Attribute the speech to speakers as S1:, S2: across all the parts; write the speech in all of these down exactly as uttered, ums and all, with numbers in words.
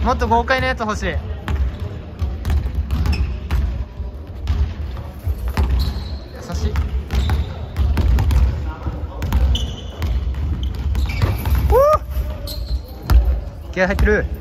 S1: もっと豪快なやつ欲しい。優しい。気合入ってる。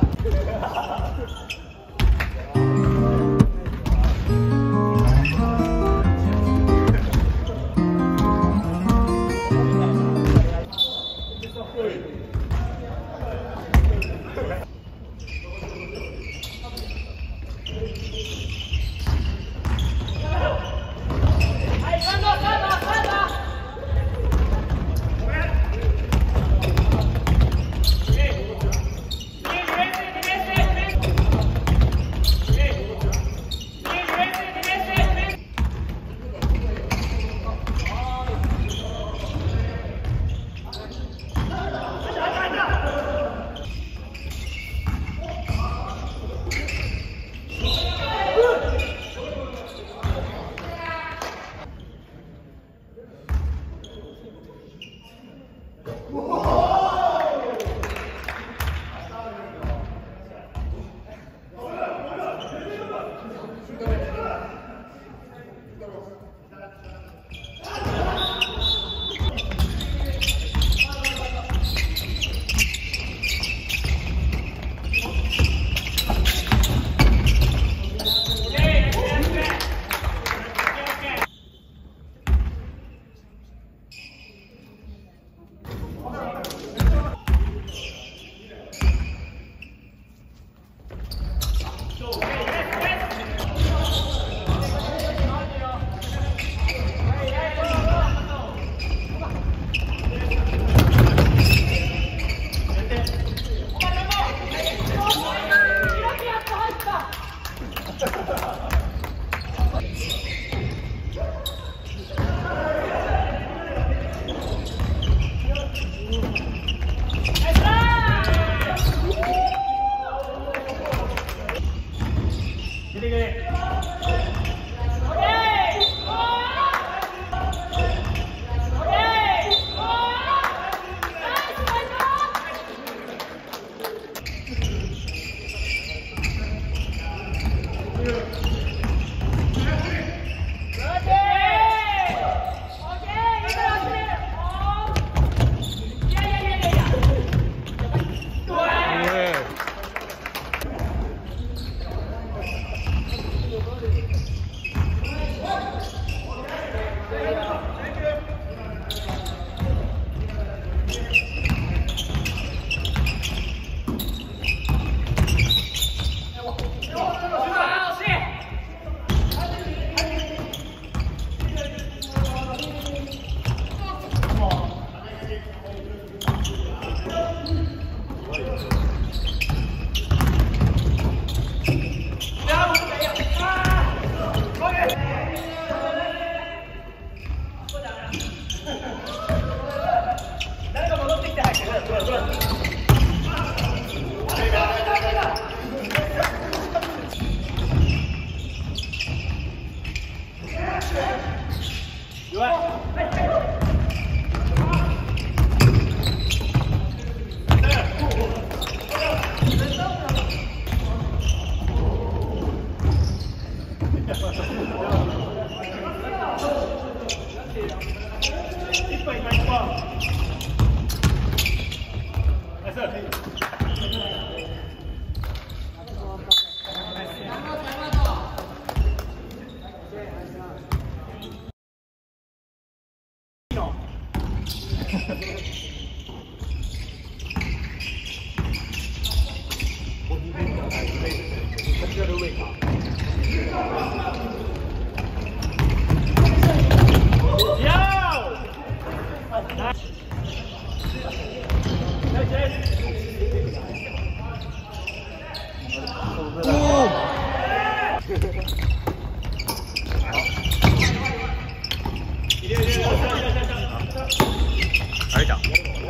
S2: あれだ。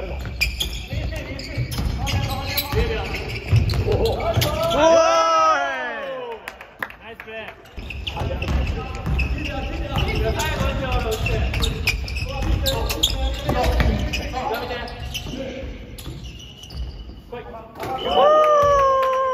S2: おお。ナイスプレー。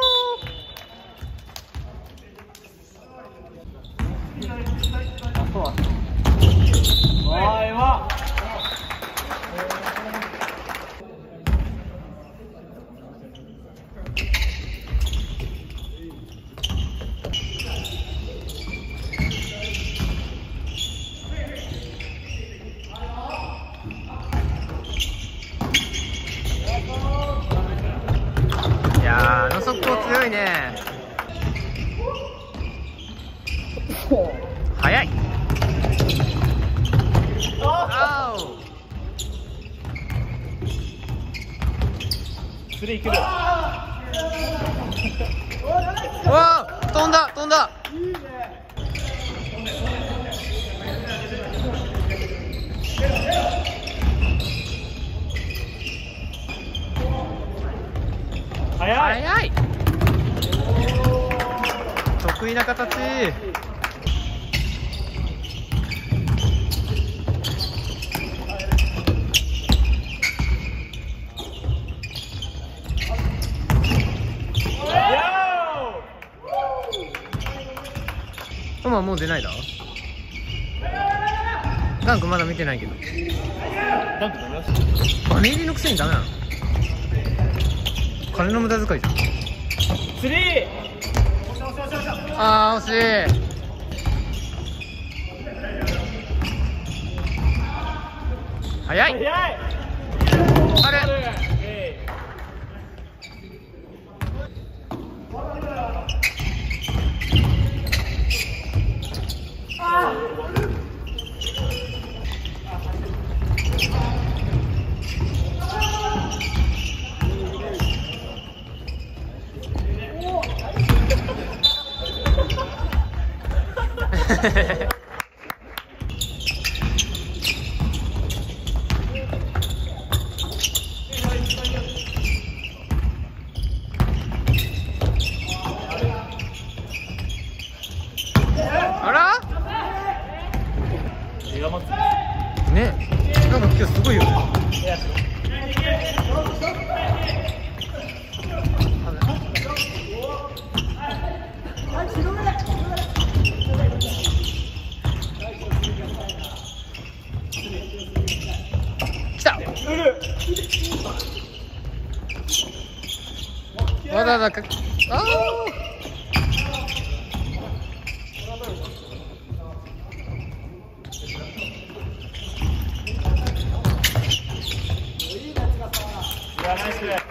S1: いね。早い。あお。
S2: スリー来る。
S1: うわー、飛んだ飛んだ。
S2: 早い。
S1: 早い。得意な形。トマもう出ないだ。ダンクまだ見てないけど。
S2: ダンクダメだし。
S1: バネ入りのくせにダメなの。金の無駄遣いじゃん。
S2: スリー。
S1: あー惜しい。早い。
S2: 早い。
S1: あれ。あらね、なんか今日すごいよね。来た。わざわざか、ああ。
S2: いや、ナイスプレー。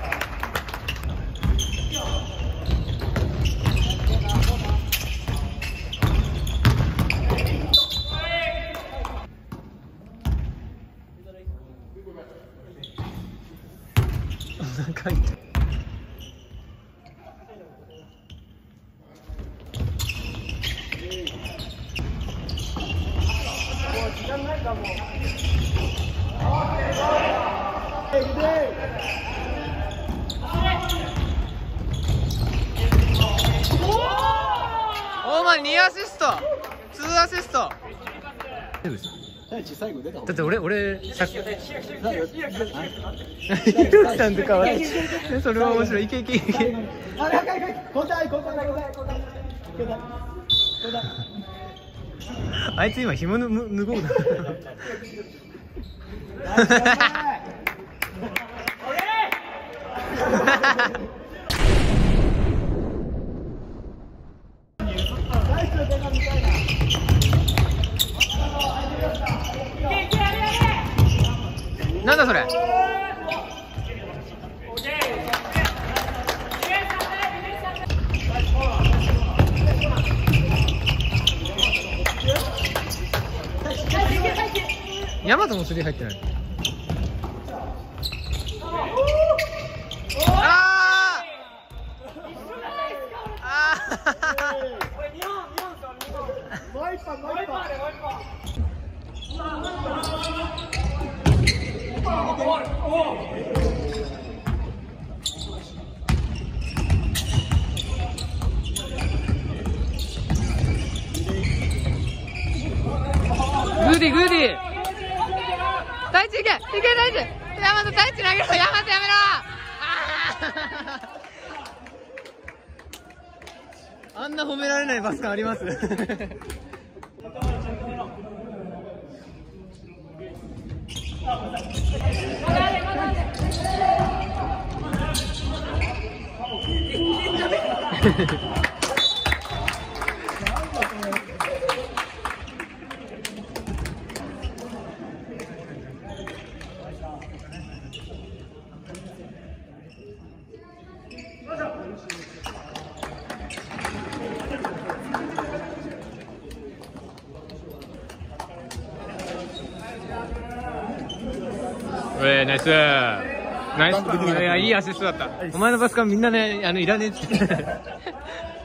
S1: なんかいて。時間ないかも。オーマンにアシスト、ツーアシスト。だって俺俺ヒロさんとかはそれは面白い。いけいけいけ。あいつ今紐ぬ脱ごうだ。なんだそれ。ヤマトもスリー入ってない。あーあグーディグーディ大地いけいけ大地。ヤマト大地投げろ。ヤマトやめろ。あんな褒められないバス感あります。 ー、ナイスナイス。いや、いいアシストだった。お前のパスカみんなね、あの、いらねえって。